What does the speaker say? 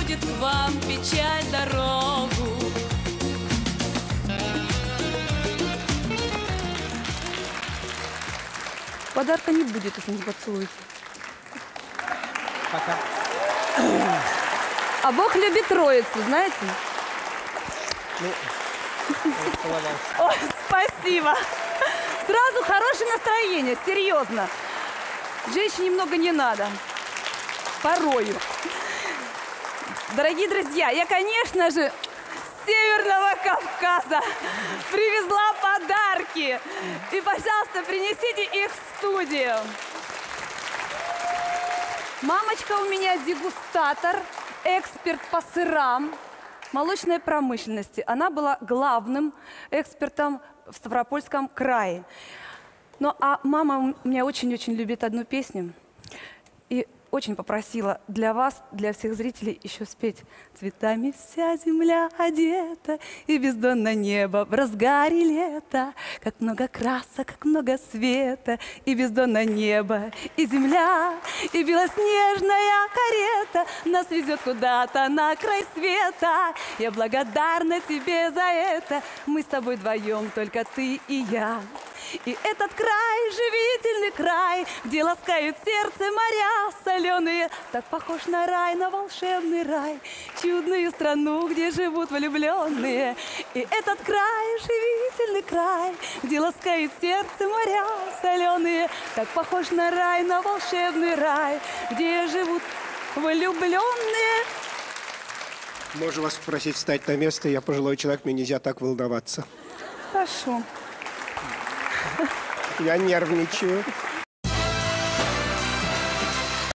будет к вам печаль дорогу. Подарка не будет, если не поцелуете. Пока. А Бог любит троицу, знаете? Ну, поцеловался. Ой, спасибо. Сразу хорошее настроение, серьезно. Женщине много не надо. Порою. Дорогие друзья, я, конечно же, с Северного Кавказа привезла подарки. И, пожалуйста, принесите их в студию. Мамочка у меня дегустатор, эксперт по сырам, молочной промышленности. Она была главным экспертом в Ставропольском крае. Ну, а мама у меня очень-очень любит одну песню. И очень попросила для вас, для всех зрителей еще спеть. Цветами вся земля одета, и бездонное небо в разгаре лета. Как много красок, как много света, и бездонное небо, и земля, и белоснежная карета нас везет куда-то на край света. Я благодарна тебе за это, мы с тобой вдвоем, только ты и я. И этот край, живительный край, где ласкают сердце моря соленые, так похож на рай, на волшебный рай, чудную страну, где живут влюбленные. И этот край, живительный край, где ласкают сердце моря соленые, так похож на рай, на волшебный рай, где живут влюбленные. Можно вас попросить встать на место? Я пожилой человек, мне нельзя так волноваться. Хорошо. Я нервничаю.